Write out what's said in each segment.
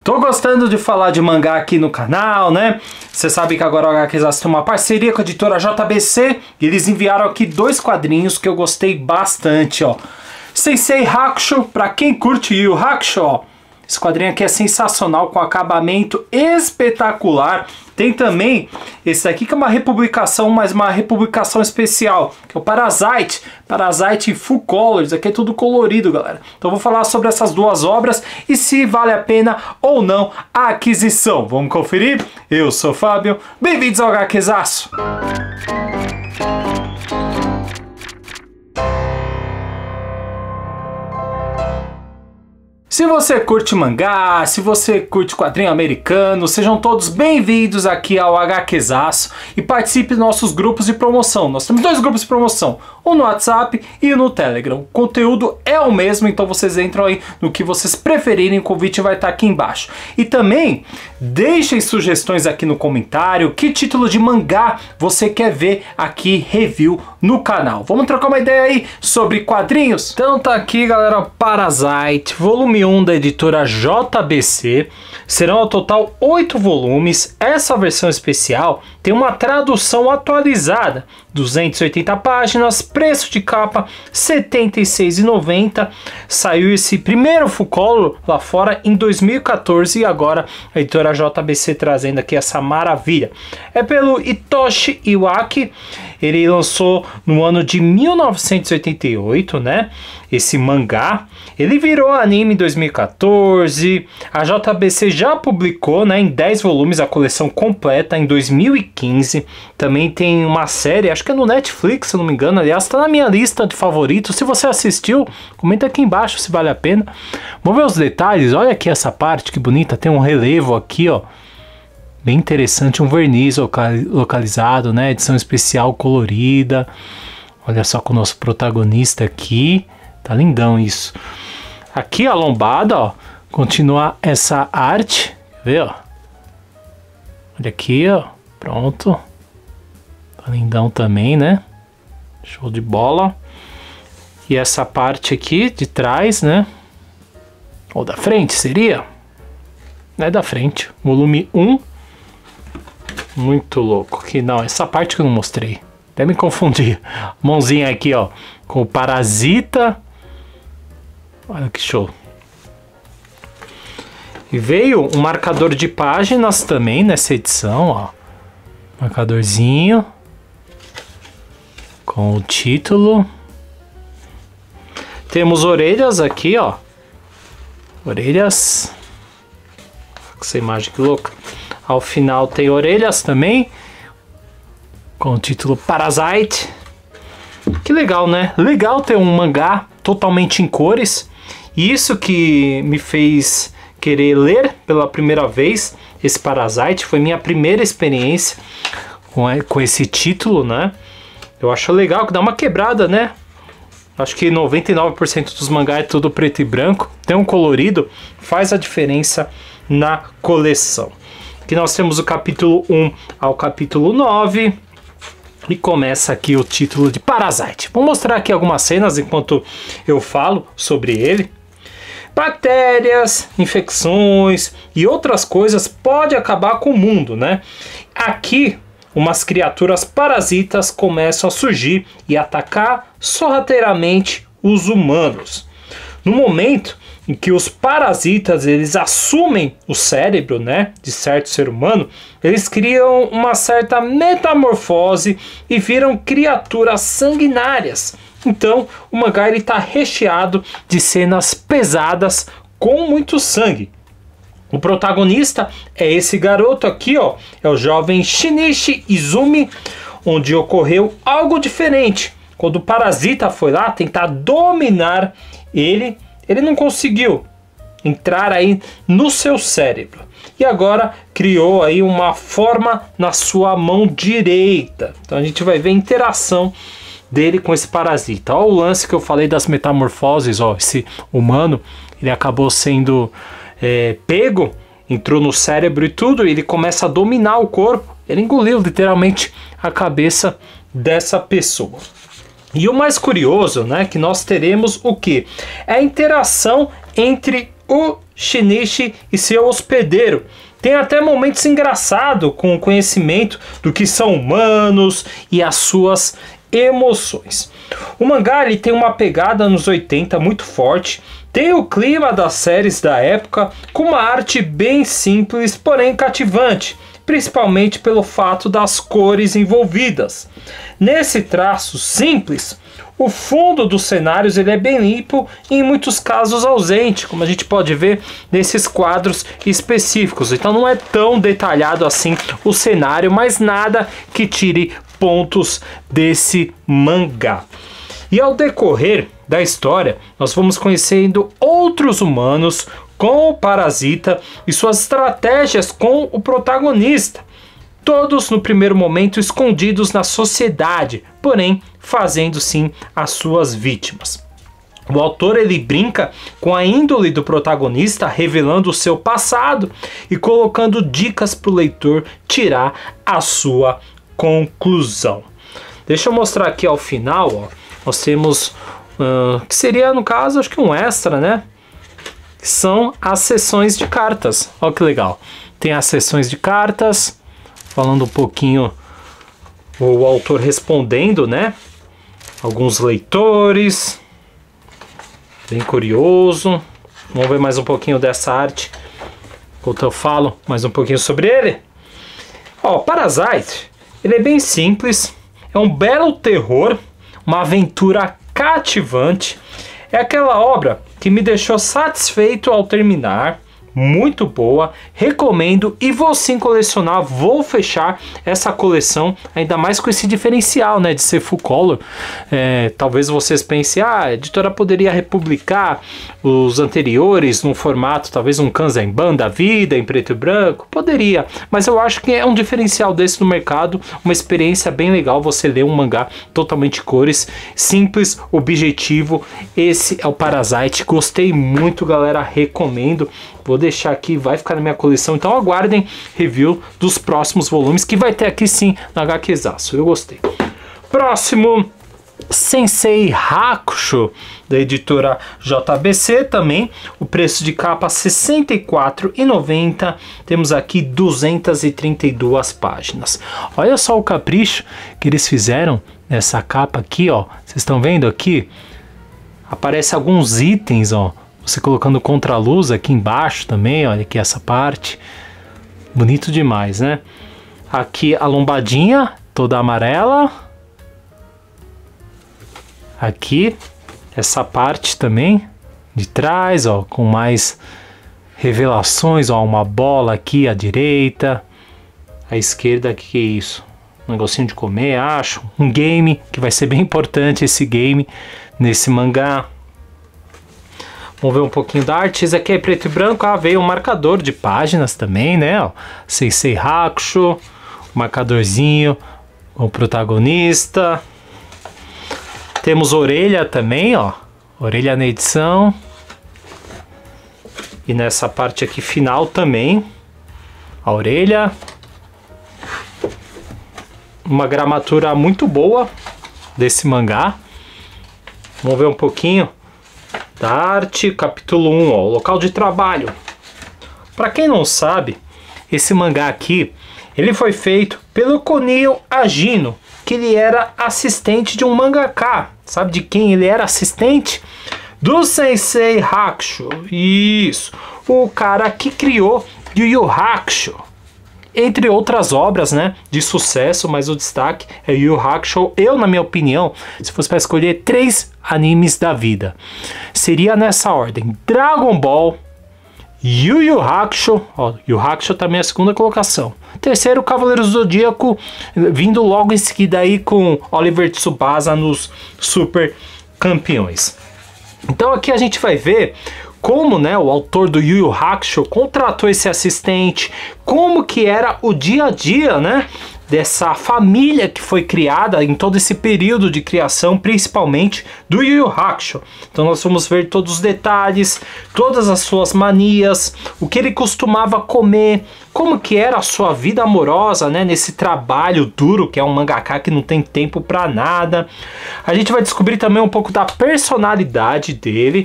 Tô gostando de falar de mangá aqui no canal, né? Você sabe que agora o HQzaço tem uma parceria com a editora JBC e eles enviaram aqui 2 quadrinhos que eu gostei bastante, ó. Sensei Hakusho, pra quem curte Yu Hakusho, ó. Esse quadrinho aqui é sensacional, com acabamento espetacular. Tem também esse aqui que é uma republicação, mas uma republicação especial, que é o Parasite. Parasite Full Color, isso aqui é tudo colorido, galera. Então eu vou falar sobre essas 2 obras e se vale a pena ou não a aquisição. Vamos conferir? Eu sou o Fábio, bem-vindos ao HQzaço! Se você curte mangá, se você curte quadrinho americano, sejam todos bem-vindos aqui ao HQzaço e participe dos nossos grupos de promoção. Nós temos 2 grupos de promoção, um no WhatsApp e no Telegram. O conteúdo é o mesmo, então vocês entram aí no que vocês preferirem, o convite vai estar aqui embaixo. E também deixem sugestões aqui no comentário, que título de mangá você quer ver aqui review no canal. Vamos trocar uma ideia aí sobre quadrinhos? Então tá aqui, galera, Parasite, volume 1 da editora JBC. Serão ao total 8 volumes. Essa versão especial tem uma tradução atualizada, 280 páginas, preço de capa R$ 76,90. Saiu esse primeiro full color lá fora em 2014 e agora a editora JBC trazendo aqui essa maravilha. É pelo Hitoshi Iwaki. Ele lançou no ano de 1988, né? Esse mangá. Ele virou anime em 2014. A JBC já publicou, né, em 10 volumes a coleção completa em 2015. Também tem uma série, acho que é no Netflix, se não me engano. Aliás, está na minha lista de favoritos. Se você assistiu, comenta aqui embaixo se vale a pena. Vamos ver os detalhes. Olha aqui essa parte, que bonita. Tem um relevo aqui, ó. Bem interessante, um verniz localizado, né? Edição especial colorida. Olha só com o nosso protagonista aqui. Tá lindão isso. Aqui a lombada, ó. Continua essa arte. Quer ver, ó? Olha aqui, ó. Pronto. Tá lindão também, né? Show de bola. E essa parte aqui de trás, né? Ou da frente, seria? Não é da frente. Volume 1. Muito louco. Que não, essa parte que eu não mostrei. Até me confundi. Mãozinha aqui, ó. Com o Parasita. Olha que show. E veio um marcador de páginas também nessa edição, ó. Marcadorzinho. Com o título. Temos orelhas aqui, ó. Orelhas. Essa imagem que louca. Ao final tem orelhas também. Com o título Parasite. Que legal, né? Legal ter um mangá totalmente em cores. Isso que me fez querer ler pela primeira vez esse Parasite. Foi minha primeira experiência com esse título, né? Eu acho legal que dá uma quebrada, né? Acho que 99% dos mangás é tudo preto e branco. Tem um colorido, faz a diferença na coleção. Aqui nós temos o capítulo 1 ao capítulo 9. E começa aqui o título de Parasite. Vou mostrar aqui algumas cenas enquanto eu falo sobre ele. Bactérias, infecções e outras coisas podem acabar com o mundo, né? Aqui, umas criaturas parasitas começam a surgir e atacar sorrateiramente os humanos. No momento em que os parasitas eles assumem o cérebro, né, de certo ser humano, eles criam uma certa metamorfose e viram criaturas sanguinárias. Então o mangá está recheado de cenas pesadas com muito sangue. O protagonista é esse garoto aqui, ó, é o jovem Shinichi Izumi, onde ocorreu algo diferente. Quando o parasita foi lá tentar dominar ele não conseguiu entrar aí no seu cérebro. E agora criou aí uma forma na sua mão direita. Então a gente vai ver a interação dele com esse parasita. Olha o lance que eu falei das metamorfoses, ó. Esse humano, ele acabou sendo pego, entrou no cérebro e tudo, e ele começa a dominar o corpo. Ele engoliu literalmente a cabeça dessa pessoa. E o mais curioso, né, que nós teremos o que? É a interação entre o Shinichi e seu hospedeiro. Tem até momentos engraçados com o conhecimento do que são humanos e as suas emoções. O mangá ele tem uma pegada nos 80 muito forte, tem o clima das séries da época, com uma arte bem simples, porém cativante, principalmente pelo fato das cores envolvidas. Nesse traço simples, o fundo dos cenários ele é bem limpo e em muitos casos ausente, como a gente pode ver nesses quadros específicos. Então não é tão detalhado assim o cenário, mas nada que tire pontos desse mangá. E ao decorrer da história, nós vamos conhecendo outros humanos com o parasita e suas estratégias com o protagonista. Todos no primeiro momento escondidos na sociedade, porém fazendo sim as suas vítimas. O autor ele brinca com a índole do protagonista, revelando o seu passado e colocando dicas para o leitor tirar a sua conclusão. Deixa eu mostrar aqui ao final, ó, nós temos que seria no caso acho que um extra, né? São as sessões de cartas. Olha que legal. Tem as sessões de cartas, falando um pouquinho o autor respondendo, né? Alguns leitores. Bem curioso. Vamos ver mais um pouquinho dessa arte. Enquanto eu falo mais um pouquinho sobre ele. Ó, Parasite, ele é bem simples. É um belo terror, uma aventura cativante. É aquela obra que me deixou satisfeito ao terminar. Muito boa, recomendo e vou sim colecionar, vou fechar essa coleção, ainda mais com esse diferencial, né, de ser full color. Talvez vocês pensem, a editora poderia republicar os anteriores num formato, talvez um Kanzenban da vida, em preto e branco, poderia, mas eu acho que é um diferencial desse no mercado, uma experiência bem legal você ler um mangá totalmente cores, simples, objetivo. Esse é o Parasite, gostei muito galera, recomendo. Vou deixar aqui, vai ficar na minha coleção, então aguardem review dos próximos volumes, que vai ter aqui sim na HQzaço, eu gostei. Próximo, Sensei Hakusho, da editora JBC também, o preço de capa R$ 64,90, temos aqui 232 páginas. Olha só o capricho que eles fizeram nessa capa aqui, ó, vocês estão vendo aqui? Aparece alguns itens, ó, você colocando contraluz aqui embaixo também, olha aqui essa parte. Bonito demais, né? Aqui a lombadinha toda amarela. Aqui essa parte também de trás, ó, com mais revelações, ó, uma bola aqui à direita. À esquerda, que é isso? Um negocinho de comer, acho. Um game, que vai ser bem importante esse game nesse mangá. Vamos ver um pouquinho da arte. Esse aqui é preto e branco. Ah, veio um marcador de páginas também, né? Ó, Sensei Hakusho. Um marcadorzinho. O protagonista. Temos orelha também, ó. Orelha na edição. E nessa parte aqui final também. A orelha. Uma gramatura muito boa desse mangá. Vamos ver um pouquinho da arte, capítulo 1, ó, local de trabalho. Para quem não sabe, esse mangá aqui, ele foi feito pelo Konio Agino, que ele era assistente de um mangaka. Sabe de quem ele era assistente? Do Sensei Hakusho. Isso, o cara que criou Yu Yu Hakusho. Entre outras obras, né, de sucesso, mas o destaque é Yu Yu Hakusho. Eu, na minha opinião, se fosse para escolher 3 animes da vida, seria nessa ordem: Dragon Ball, Yu Yu Hakusho, ó, Yu Yu Hakusho também é a segunda colocação. Terceiro, Cavaleiros do Zodíaco, vindo logo em seguida aí com Oliver Tsubasa nos Super Campeões. Então aqui a gente vai ver como, né, o autor do Yu Yu Hakusho contratou esse assistente, como que era o dia a dia, né, dessa família que foi criada em todo esse período de criação, principalmente do Yu Yu Hakusho. Então nós vamos ver todos os detalhes, todas as suas manias, o que ele costumava comer, como que era a sua vida amorosa, né, nesse trabalho duro, que é um mangaka que não tem tempo para nada. A gente vai descobrir também um pouco da personalidade dele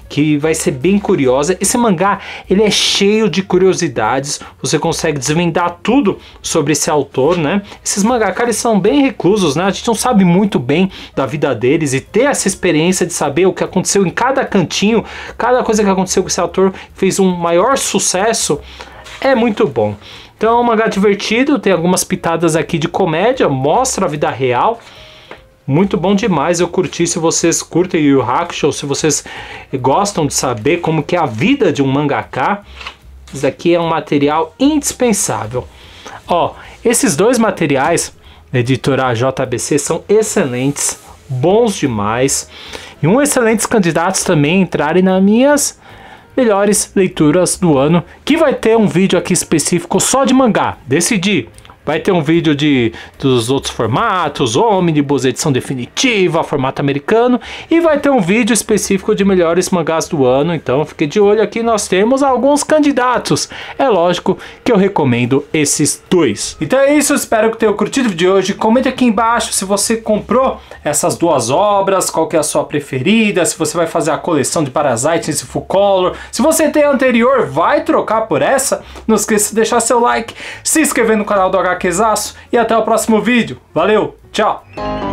que vai ser bem curiosa. Esse mangá, ele é cheio de curiosidades, você consegue desvendar tudo sobre esse autor, né? Esses mangaka, eles são bem reclusos, né? A gente não sabe muito bem da vida deles, e ter essa experiência de saber o que aconteceu em cada cantinho, cada coisa que aconteceu com esse autor fez um maior sucesso, é muito bom. Então é um mangá divertido, tem algumas pitadas aqui de comédia, mostra a vida real. Muito bom demais, eu curti. Se vocês curtem Yu Yu Hakusho, se vocês gostam de saber como que é a vida de um mangaka, isso aqui é um material indispensável. Ó, esses dois materiais da editora JBC são excelentes, bons demais, e excelentes candidatos também a entrarem nas minhas melhores leituras do ano, que vai ter um vídeo aqui específico só de mangá. Decidi. Vai ter um vídeo dos outros formatos, Omnibus, edição definitiva, formato americano. E vai ter um vídeo específico de melhores mangás do ano. Então fique de olho aqui, nós temos alguns candidatos. É lógico que eu recomendo esses dois. Então é isso, espero que tenham curtido o vídeo de hoje. Comente aqui embaixo se você comprou essas duas obras, qual que é a sua preferida, se você vai fazer a coleção de Parasite nesse full color. Se você tem a anterior, vai trocar por essa. Não esqueça de deixar seu like, se inscrever no canal do HQzaço e até o próximo vídeo. Valeu, tchau!